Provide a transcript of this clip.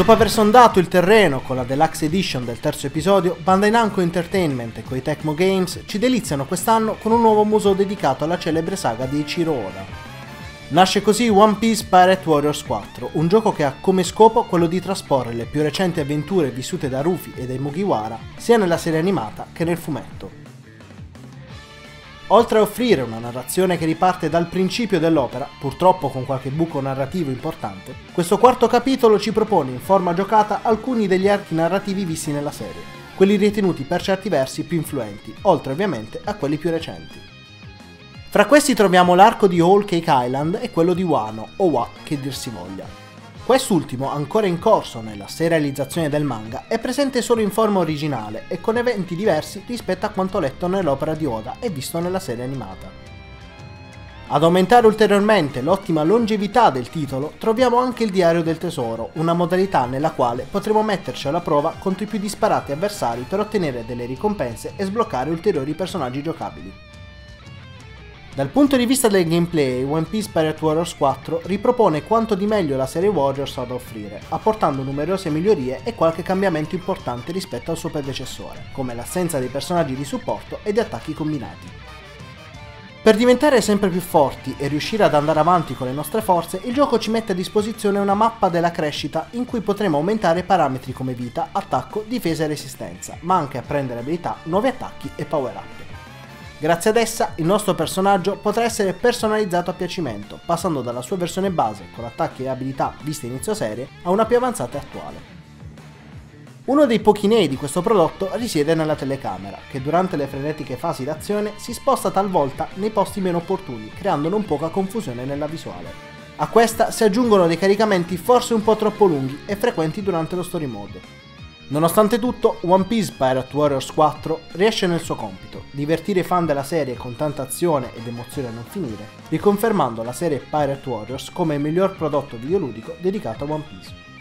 Dopo aver sondato il terreno con la Deluxe Edition del terzo episodio, Bandai Namco Entertainment e Koei Tecmo Games ci deliziano quest'anno con un nuovo museo dedicato alla celebre saga di Eiichiro Oda. Nasce così One Piece Pirate Warriors 4, un gioco che ha come scopo quello di trasporre le più recenti avventure vissute da Rufy e dai Mugiwara sia nella serie animata che nel fumetto. Oltre a offrire una narrazione che riparte dal principio dell'opera, purtroppo con qualche buco narrativo importante, questo quarto capitolo ci propone in forma giocata alcuni degli archi narrativi visti nella serie, quelli ritenuti per certi versi più influenti, oltre ovviamente a quelli più recenti. Fra questi troviamo l'arco di Whole Cake Island e quello di Wano, o Wa che dir si voglia. Quest'ultimo, ancora in corso nella serializzazione del manga, è presente solo in forma originale e con eventi diversi rispetto a quanto letto nell'opera di Oda e visto nella serie animata. Ad aumentare ulteriormente l'ottima longevità del titolo, troviamo anche il Diario del Tesoro, una modalità nella quale potremo metterci alla prova contro i più disparati avversari per ottenere delle ricompense e sbloccare ulteriori personaggi giocabili. Dal punto di vista del gameplay, One Piece Pirate Warriors 4 ripropone quanto di meglio la serie Warriors ha da offrire, apportando numerose migliorie e qualche cambiamento importante rispetto al suo predecessore, come l'assenza dei personaggi di supporto e di attacchi combinati. Per diventare sempre più forti e riuscire ad andare avanti con le nostre forze, il gioco ci mette a disposizione una mappa della crescita in cui potremo aumentare parametri come vita, attacco, difesa e resistenza, ma anche apprendere abilità, nuovi attacchi e power up. Grazie ad essa, il nostro personaggio potrà essere personalizzato a piacimento, passando dalla sua versione base, con attacchi e abilità viste inizio serie, a una più avanzata e attuale. Uno dei pochi nei di questo prodotto risiede nella telecamera, che durante le frenetiche fasi d'azione si sposta talvolta nei posti meno opportuni, creando non poca confusione nella visuale. A questa si aggiungono dei caricamenti forse un po' troppo lunghi e frequenti durante lo story mode. Nonostante tutto, One Piece Pirate Warriors 4 riesce nel suo compito, divertire i fan della serie con tanta azione ed emozione a non finire, riconfermando la serie Pirate Warriors come il miglior prodotto videoludico dedicato a One Piece.